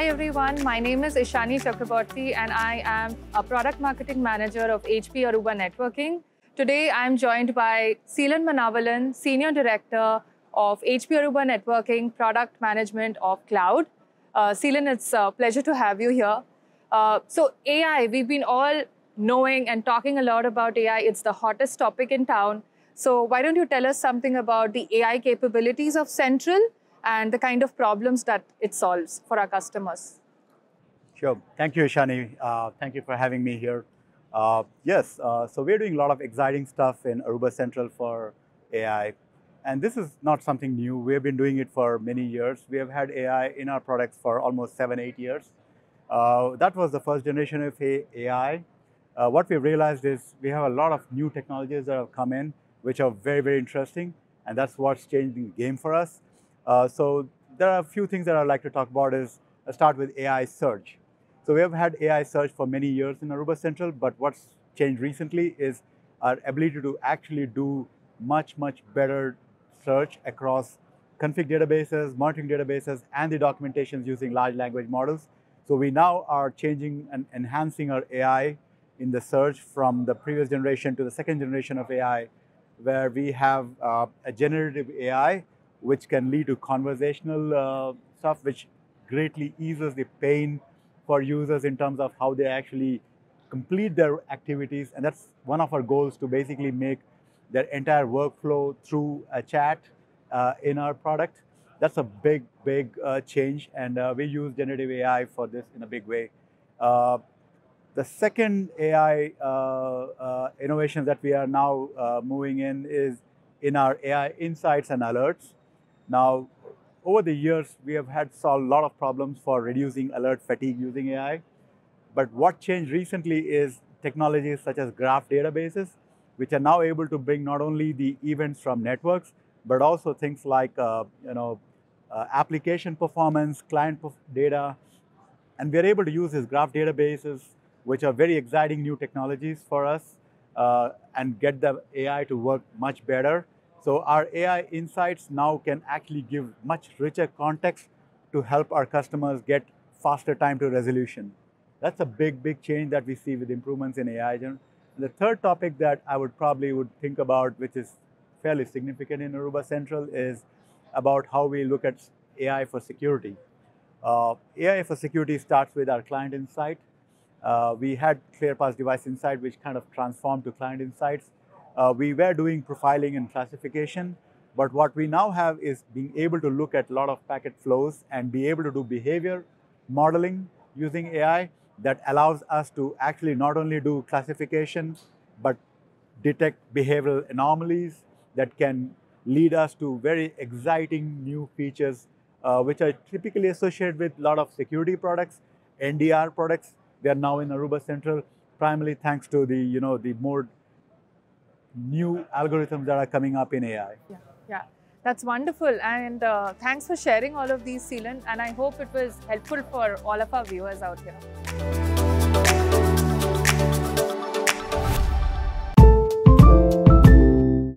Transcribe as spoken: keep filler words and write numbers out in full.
Hi everyone, my name is Ishani Chakraborty and I am a Product Marketing Manager of H P E Aruba Networking. Today I am joined by Seelan Manavalan, Senior Director of H P E Aruba Networking Product Management of Cloud. Uh, Seelan, it's a pleasure to have you here. Uh, so A I, we've been all knowing and talking a lot about A I. It's the hottest topic in town. So why don't you tell us something about the A I capabilities of Central and the kind of problems that it solves for our customers? Sure. Thank you, Ishani. Uh, thank you for having me here. Uh, yes, uh, so we're doing a lot of exciting stuff in Aruba Central for A I. And this is not something new. We've been doing it for many years. We have had A I in our products for almost seven, eight years. Uh, that was the first generation of A I. Uh, what we realized is we have a lot of new technologies that have come in, which are very, very interesting. And that's what's changing the game for us. Uh, so there are a few things that I'd like to talk about is, I'll start with A I search. So we have had A I search for many years in Aruba Central, but what's changed recently is our ability to actually do much, much better search across config databases, monitoring databases, and the documentations using large language models. So we now are changing and enhancing our A I in the search from the previous generation to the second generation of A I, where we have uh, a generative A I which can lead to conversational uh, stuff, which greatly eases the pain for users in terms of how they actually complete their activities. And that's one of our goals, to basically make their entire workflow through a chat uh, in our product. That's a big, big uh, change. And uh, we use generative A I for this in a big way. Uh, the second A I uh, uh, innovation that we are now uh, moving in is in our A I insights and alerts. Now, over the years, we have had solved a lot of problems for reducing alert fatigue using A I. But what changed recently is technologies such as graph databases, which are now able to bring not only the events from networks, but also things like uh, you know, uh, application performance, client data. And we're able to use these graph databases, which are very exciting new technologies for us, uh, and get the A I to work much better. So our A I insights now can actually give much richer context to help our customers get faster time to resolution. That's a big, big change that we see with improvements in A I. And the third topic that I would probably would think about, which is fairly significant in Aruba Central, is about how we look at A I for security. Uh, A I for security starts with our client insight. Uh, we had ClearPass Device Insight, which kind of transformed to client insights. Uh, we were doing profiling and classification, but what we now have is being able to look at a lot of packet flows and be able to do behavior modeling using A I that allows us to actually not only do classification, but detect behavioral anomalies that can lead us to very exciting new features, uh, which are typically associated with a lot of security products, N D R products. They are now in Aruba Central, primarily thanks to the, you know, the more new algorithms that are coming up in A I. Yeah, yeah. That's wonderful. And uh, thanks for sharing all of these, Seelan. And I hope it was helpful for all of our viewers out here.